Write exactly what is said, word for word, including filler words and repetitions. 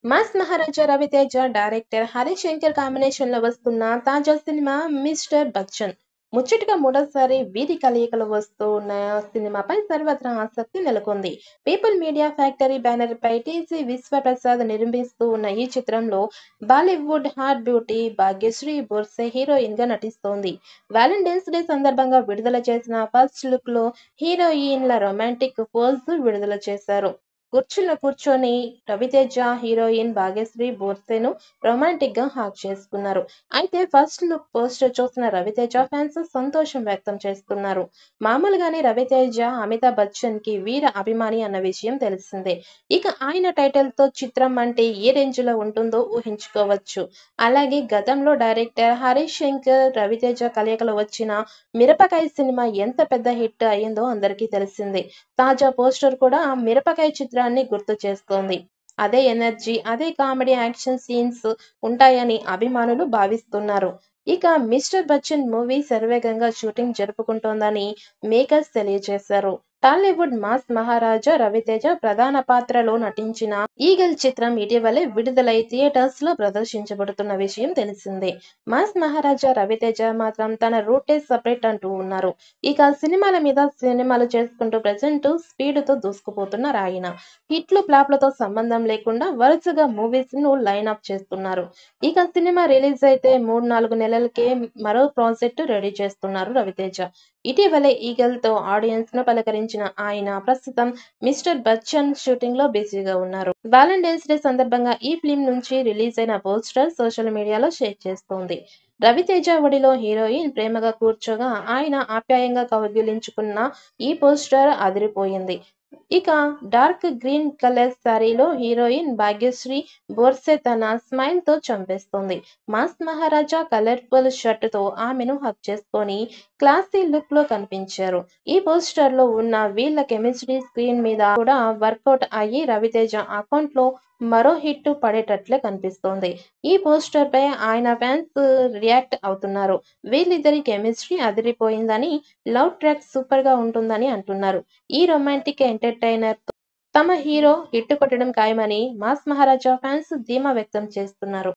Mass Maharaja Ravi Teja, director Harish Shankar కాంబినేషన్‌లో వస్తున్న తాజా సినిమా 'మిస్టర్ బచ్చన్'. ముచ్చటగా మూడోసారి వీరి కలయికలో వస్తూ ఉన్న సినిమాపై సర్వత్రా ఆసక్తి నెలకొంది. పీపుల్ మీడియా ఫ్యాక్టరీ బ్యానర్‌పై టీజీ విశ్వప్రసాద్ నిర్మిస్తూ ఉన్న ఈ చిత్రంలో బాలీవుడ్ హాట్ బ్యూటీ భాగ్యశ్రీ బోర్సే హీరోయిన్‌గా నటిస్తోంది. వ్యాలంటైన్స్ డే సందర్భంగా విడుదల చేసిన ఫస్ట్ లుక్‌లో హీరోయిన్‌ల రొమాంటిక్ పోజ్ విడుదల చేశారు. కుర్చీలో కూర్చొని రవితేజ, హీరోయిన్ భాగ్యశ్రీ బోర్సేను రొమాంటిక్‌గా హగ్ చేసుకున్నారు. అయితే ఫస్ట్ లుక్ పోస్టర్ చూసిన రవితేజ ఫ్యాన్స్ సంతోషం వ్యక్తం చేస్తున్నారు. మామూలుగానే రవితేజ అమితాబ్ బచ్చన్‌కి వీర అభిమాని అన్న విషయం తెలిసిందే. ఇక ఆయన టైటిల్‌తో చిత్రం అంటే ఏ రేంజ్‌లో ఉంటుందో ఊహించుకోవచ్చు. అలాగే గతంలో డైరెక్టర్ హరీష్ శంకర్, రవితేజ కలయికలో వచ్చిన 'మిరపకాయ్' సినిమా ఎంత పెద్ద హిట్ అయిందో అందరికీ తెలిసిందే. తాజా పోస్టర్ కూడా 'మిరపకాయ్' చిత్రాన్ని గుర్తు చేస్తోంది. అదే ఎనర్జీ, అదే కామెడీ యాక్షన్ సీన్స్ ఉంటాయని అభిమానులు భావిస్తున్నారు. ఇక 'మిస్టర్ బచ్చన్' మూవీ శరవేగంగా షూటింగ్ జరుపుకుంటోందని మేకర్స్ తెలియజేశారు. టాలీవుడ్ మాస్ మహారాజా రవితేజ ప్రధాన పాత్రలో నటించిన 'ఈగల్' చిత్రం ఇటీవలే విడుదలై థియేటర్స్‌లో ప్రదర్శించబడుతున్న విషయం తెలిసిందే. మాస్ మహారాజా రవితేజ మాత్రం తన రూటే సెపరేట్ అంటూ ఉన్నారు. ఇక సినిమాల మీద సినిమాలు చేసుకుంటూ ప్రెజెంట్ స్పీడుతో దూసుకుపోతున్నారాయన. హిట్లు, ఫ్లాప్‌లతో సంబంధం లేకుండా వరుసగా మూవీస్‌ను లైన్ అప్ చేస్తున్నారు. ఇక సినిమా రిలీజ్ అయితే మూడు, నాలుగు నెలలకే మరో ప్రాజెక్ట్ రెడీ చేస్తున్నారు రవితేజ. ఇటీవలే 'ఈగల్'తో ఆడియన్స్‌ను పలకరించిన ఆయన ప్రస్తుతం 'మిస్టర్ బచ్చన్' షూటింగ్‌లో బిజీగా ఉన్నారు. వాలంటైన్స్ డే సందర్భంగా ఈ ఫిల్మ్ నుంచి రిలీజ్ అయిన పోస్టర్ సోషల్ మీడియాలో షేర్ చేస్తోంది. రవితేజ ఒడిలో హీరోయిన్ ప్రేమగా కూర్చోగా ఆయన ఆప్యాయంగా కౌగిలించుకున్న ఈ పోస్టర్ అదిరిపోయింది. ఇక డార్క్ గ్రీన్ కలర్ సారీలో హీరోయిన్ భాగ్యశ్రీ బోర్సే తన స్మైల్‌తో చంపేస్తోంది. మాస్ మహారాజా కలర్ఫుల్ షర్టుతో ఆమెను హగ్ చేసుకొని క్లాసీ లుక్‌లో కనిపించారు. ఈ పోస్టర్‌లో ఉన్న వీళ్ళ కెమిస్ట్రీ స్క్రీన్ మీద కూడా వర్కౌట్ అయ్యి రవితేజ అకౌంట్‌లో మరో హిట్ పడేటట్లే కనిపిస్తోంది. ఈ పోస్టర్‌పై ఆయన ఫ్యాన్స్ రియాక్ట్ అవుతున్నారు. వీళ్ళిద్దరి కెమిస్ట్రీ అదిరిపోయిందని, లవ్ ట్రాక్ సూపర్‌గా ఉంటుందని అంటున్నారు. ఈ రొమాంటిక్ ఎంటర్‌టైనర్‌తో తమ హీరో హిట్ కొట్టడం ఖాయమని మాస్ మహారాజా ఫ్యాన్స్ ధీమా వ్యక్తం చేస్తున్నారు.